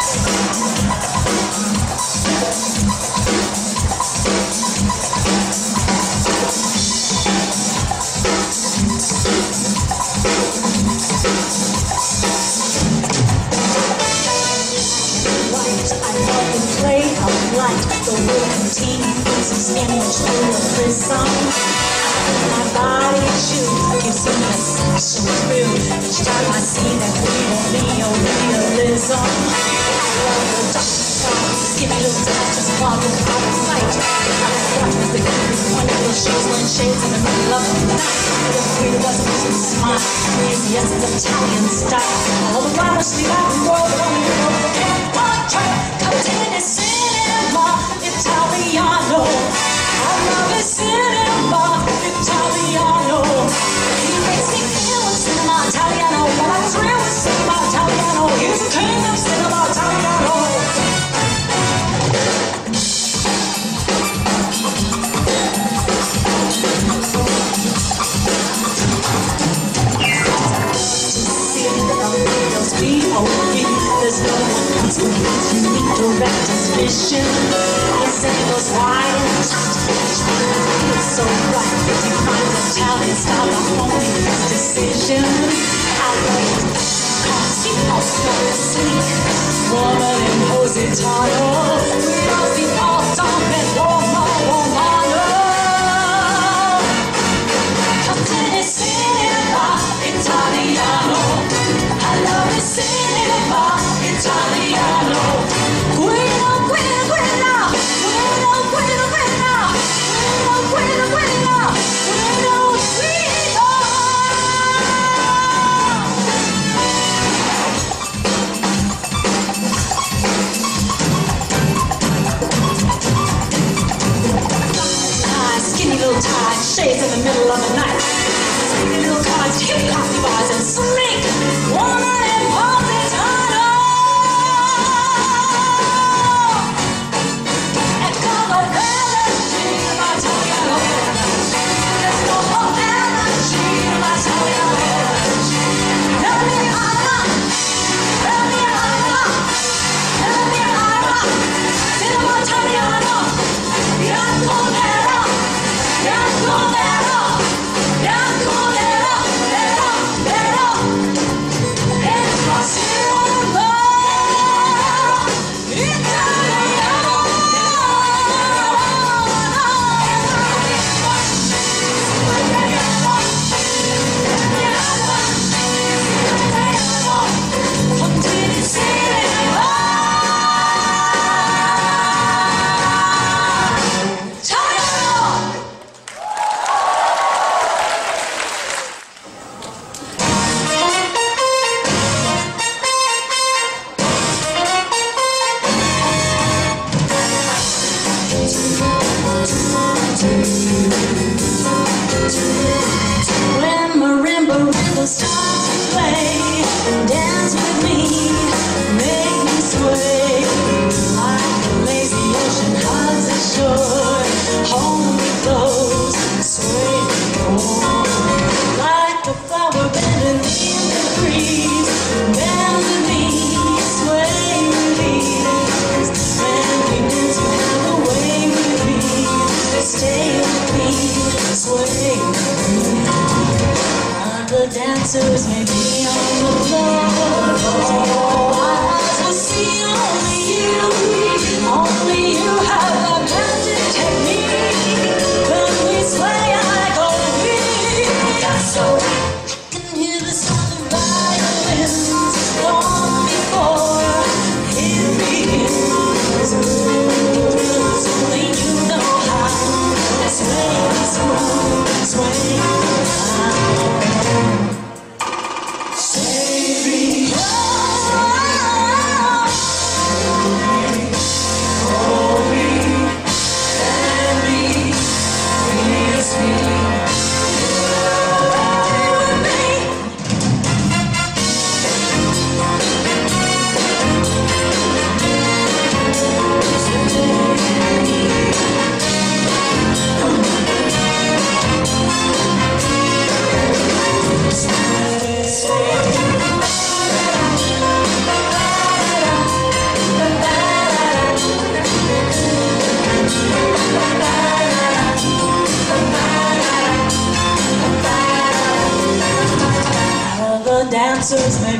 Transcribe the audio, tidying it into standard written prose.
The world continues its image through a prism. My body too gives me a sexual thrill each time I see that real realism. I love the dark skies, skinny little touches falling out of sight. I watch as the girls wonderful shoes when shades in the middle of the night. The freedom doesn't lose its smile, it's the essence of Italian style. All the glamours leave out the world, but only the world can portray. Continue cinema Italiano. I love it, cinema Italiano. He makes me feel with cinema Italiano. But I thrill with cinema Italiano. He's the king of cinema Italiano. There's no one else who has unique director's vision. His angles wide and tight, it's so bright. He finds Italian style the only best decision. I love it, cause he also is sleek. Woman in Positano, we all see all time and Romano. Continue cinema Italiano. I love it, cinema Italiano. Guido, Guido, Guido, Guido, Guido, Guido, Guido, Guido, Guido, Guido, Guido. answers may